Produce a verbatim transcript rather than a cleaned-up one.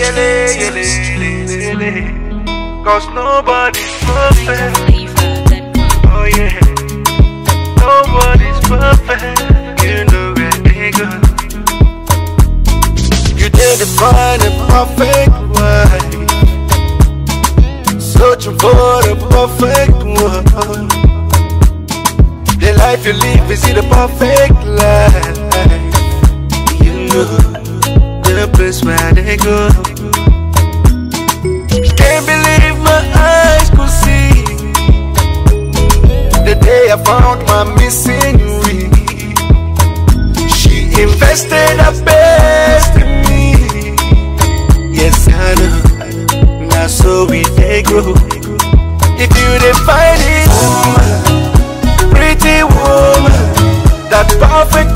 Cause nobody's perfect. Oh yeah, nobody's perfect. You know where they go. You didn't find a perfect wife, searching for the perfect one. The life you live is the perfect life. You know the place where they go. Can't believe my eyes could see the day I found my missing ring. She invested her best in me. Yes, I know. Now so we they grow. If you didn't find it, woman, pretty woman, that perfect